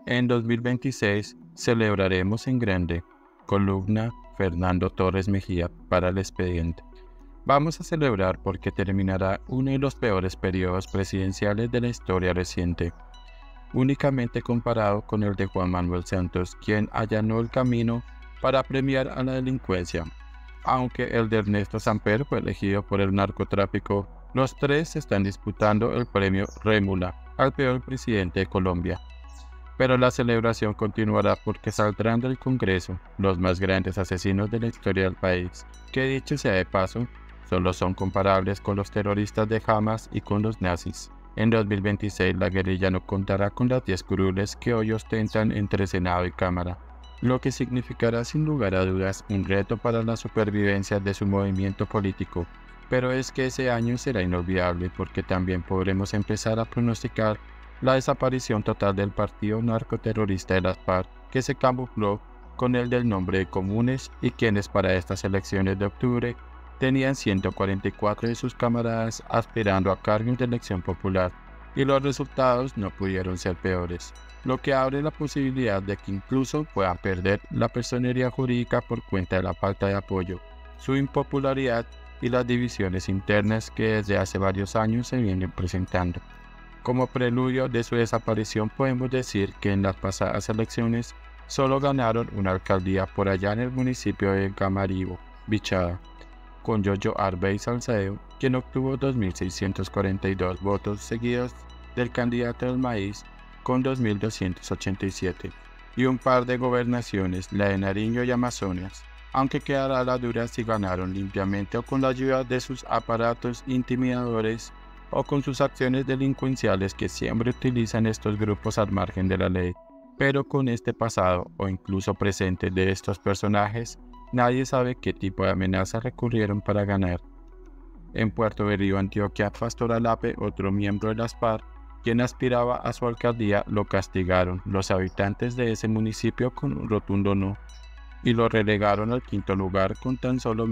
En 2026 celebraremos en grande. Columna Fernando Torres Mejía para el expediente. Vamos a celebrar porque terminará uno de los peores periodos presidenciales de la historia reciente, únicamente comparado con el de Juan Manuel Santos, quien allanó el camino para premiar a la delincuencia. Aunque el de Ernesto Samper fue elegido por el narcotráfico, los tres están disputando el premio Rémula al peor presidente de Colombia. Pero la celebración continuará porque saldrán del Congreso los más grandes asesinos de la historia del país, que dicho sea de paso, solo son comparables con los terroristas de Hamas y con los nazis. En 2026 la guerrilla no contará con las 10 curules que hoy ostentan entre Senado y Cámara, lo que significará sin lugar a dudas un reto para la supervivencia de su movimiento político. Pero es que ese año será inolvidable porque también podremos empezar a pronosticar la desaparición total del partido narcoterrorista de las FARC, que se camufló con el del nombre de Comunes y quienes para estas elecciones de octubre tenían 144 de sus camaradas aspirando a cargos de elección popular, y los resultados no pudieron ser peores, lo que abre la posibilidad de que incluso puedan perder la personería jurídica por cuenta de la falta de apoyo, su impopularidad y las divisiones internas que desde hace varios años se vienen presentando. Como preludio de su desaparición podemos decir que en las pasadas elecciones solo ganaron una alcaldía por allá en el municipio de Gamaribo, Bichada, con Yoyo Arbey Salcedo, quien obtuvo 2.642 votos seguidos del candidato del Maíz con 2.287, y un par de gobernaciones, la de Nariño y Amazonas, aunque quedará a la dura si ganaron limpiamente o con la ayuda de sus aparatos intimidadores o con sus acciones delincuenciales que siempre utilizan estos grupos al margen de la ley. Pero con este pasado o incluso presente de estos personajes, nadie sabe qué tipo de amenazas recurrieron para ganar. En Puerto Berrío, Antioquia, Pastor Alape, otro miembro de las FARC, quien aspiraba a su alcaldía, lo castigaron los habitantes de ese municipio con un rotundo no, y lo relegaron al quinto lugar con tan solo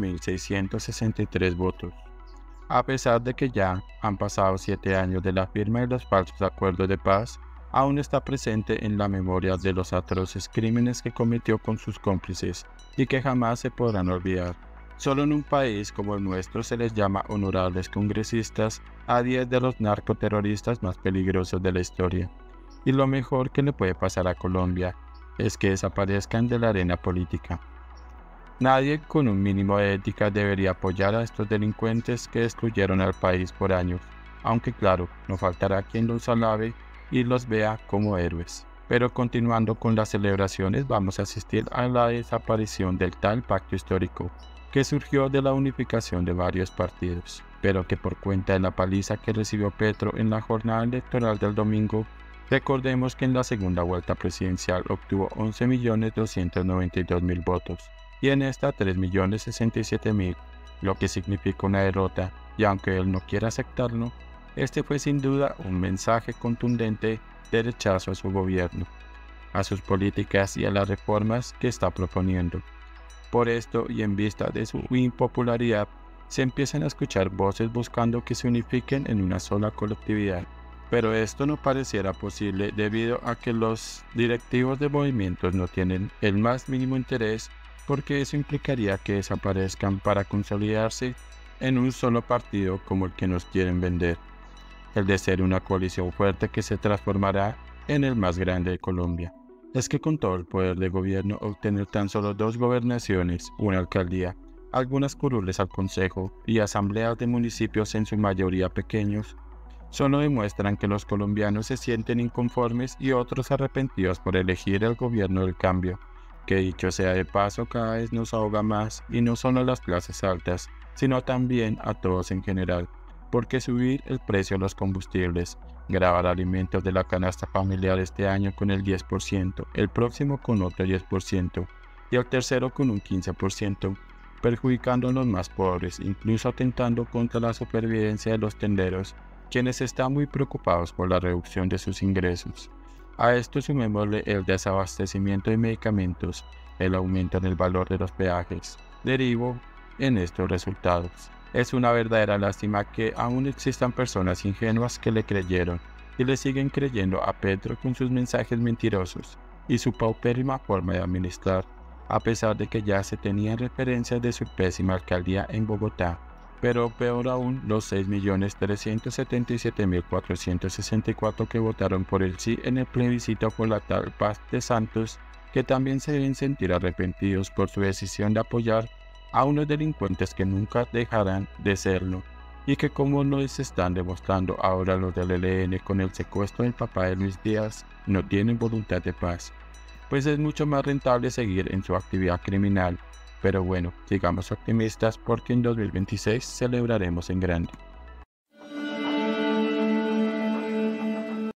1.663 votos. A pesar de que ya han pasado 7 años de la firma de los falsos acuerdos de paz, aún está presente en la memoria de los atroces crímenes que cometió con sus cómplices y que jamás se podrán olvidar. Solo en un país como el nuestro se les llama honorables congresistas a 10 de los narcoterroristas más peligrosos de la historia. Y lo mejor que le puede pasar a Colombia es que desaparezcan de la arena política. Nadie con un mínimo de ética debería apoyar a estos delincuentes que destruyeron al país por años, aunque claro, no faltará quien los alabe y los vea como héroes. Pero continuando con las celebraciones, vamos a asistir a la desaparición del tal pacto histórico, que surgió de la unificación de varios partidos, pero que por cuenta de la paliza que recibió Petro en la jornada electoral del domingo, recordemos que en la segunda vuelta presidencial obtuvo 11.292.000 votos, y en esta 3.067.000, lo que significa una derrota, y aunque él no quiera aceptarlo, este fue sin duda un mensaje contundente de rechazo a su gobierno, a sus políticas y a las reformas que está proponiendo. Por esto y en vista de su impopularidad, se empiezan a escuchar voces buscando que se unifiquen en una sola colectividad. Pero esto no pareciera posible debido a que los directivos de movimientos no tienen el más mínimo interés, porque eso implicaría que desaparezcan para consolidarse en un solo partido como el que nos quieren vender, el de ser una coalición fuerte que se transformará en el más grande de Colombia. Es que con todo el poder de gobierno, obtener tan solo 2 gobernaciones, una alcaldía, algunas curules al consejo y asambleas de municipios en su mayoría pequeños, solo demuestran que los colombianos se sienten inconformes y otros arrepentidos por elegir el gobierno del cambio, que dicho sea de paso cada vez nos ahoga más, y no solo a las clases altas, sino también a todos en general, porque subir el precio de los combustibles, gravar alimentos de la canasta familiar este año con el 10%, el próximo con otro 10% y el tercero con un 15%, perjudicando a los más pobres, incluso atentando contra la supervivencia de los tenderos, quienes están muy preocupados por la reducción de sus ingresos. A esto sumémosle el desabastecimiento de medicamentos, el aumento en el valor de los peajes, derivo en estos resultados. Es una verdadera lástima que aún existan personas ingenuas que le creyeron y le siguen creyendo a Petro con sus mensajes mentirosos y su paupérrima forma de administrar, a pesar de que ya se tenían referencias de su pésima alcaldía en Bogotá. Pero peor aún, los 6.377.464 que votaron por el sí en el plebiscito por la tal paz de Santos, que también se deben sentir arrepentidos por su decisión de apoyar a unos delincuentes que nunca dejarán de serlo, y que, como nos están demostrando ahora los del ELN con el secuestro del papá de Luis Díaz, no tienen voluntad de paz, pues es mucho más rentable seguir en su actividad criminal. Pero bueno, sigamos optimistas porque en 2026 celebraremos en grande.